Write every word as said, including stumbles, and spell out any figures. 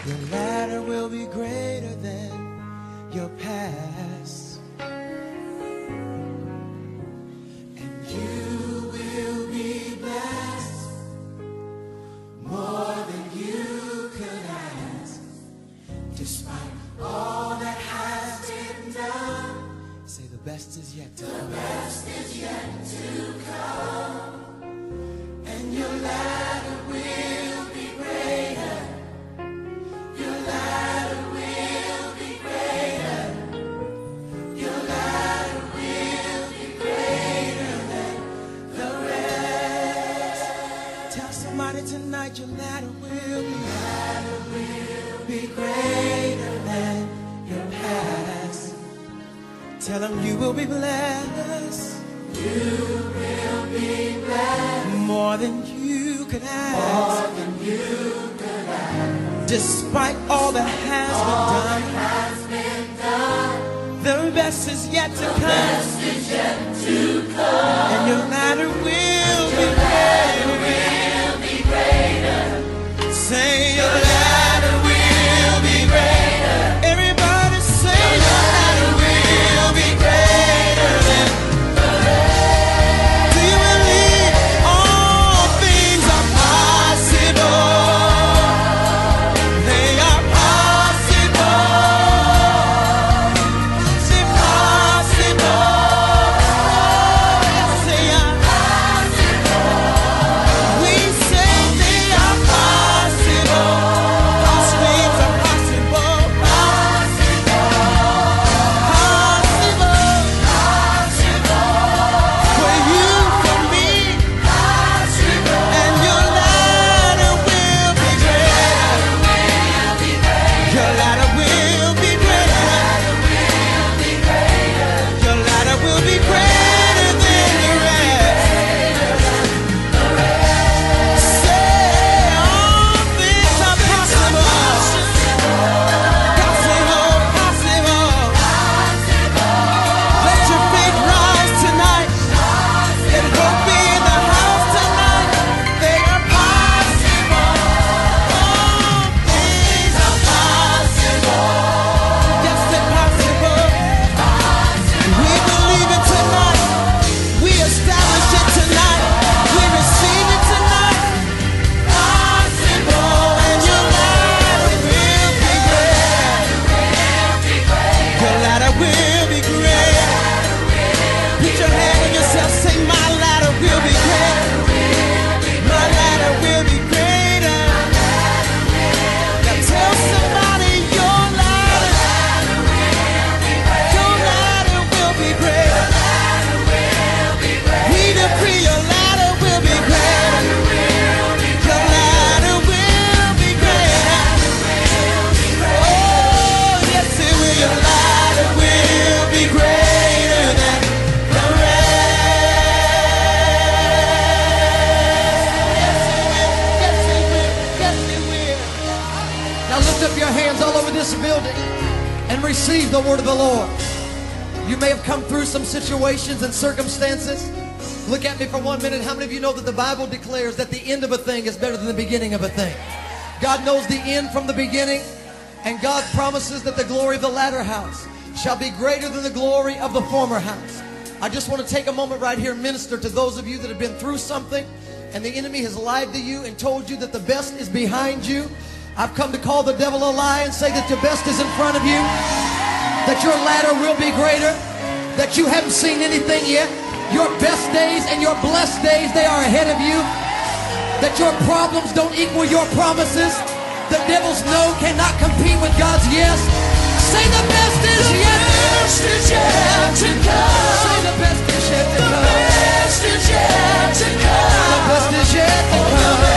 Your ladder will be greater than your past. And you will be blessed more than you could ask. Despite all that has been done, say the best is yet to come. The best is yet to come. And your ladder will be greater. Your ladder will be greater. Your ladder will be greater than the rest. Tell somebody tonight your ladder will be, ladder will be greater than your past. Tell them you will be blessed. You will be blessed more than you could ask. More than you could ask. Despite all that has all been done, has been done, the best is yet to the come. Best is yet to come. And your ladder will your be ladder greater. Will be greater. Say your ladder will be greater. Everybody say your ladder will be greater than the rest. Do you believe all things are possible? They are possible. Say possible. Yes, they are possible. We say they are possible. All things are possible. Possible. Possible. For you, for me. And your ladder will be greater. Your ladder will be greater. Your ladder will be greater than the rest. Say all things are possible. Possible, possible. Let your faith rise tonight. Let it go be in the house tonight. They are possible. All things are possible. Yes, they're possible. We believe it tonight. We establish it tonight. We receive it tonight. Possible. And your ladder will be great. Your ladder will be great. Put your hand on yourself. Say, my ladder will be great. My ladder will be greater. Now tell somebody your ladder. Your ladder will be greater. We decree your ladder will be greater. Your ladder will be greater. Oh, yes it will. Your ladder will be greater than the rest. Yes it will. Yes it will. Yes it will. Now lift up your hands all over this building and receive the word of the Lord. You may have come through some situations and circumstances. Look at me for one minute. How many of you know that the Bible declares that the end of a thing is better than the beginning of a thing? God knows the end from the beginning, and God promises that the glory of the latter house shall be greater than the glory of the former house. I just want to take a moment right here and minister to those of you that have been through something and the enemy has lied to you and told you that the best is behind you. I've come to call the devil a lie and say that the best is in front of you, that your ladder will be greater, that you haven't seen anything yet. Your best days and your blessed days, they are ahead of you, that your problems don't equal your promises. The devil's no cannot compete with God's yes. Say the best is yet. Best is yet to come. Say the best is yet to The come. best is yet to The come. best is yet to The come.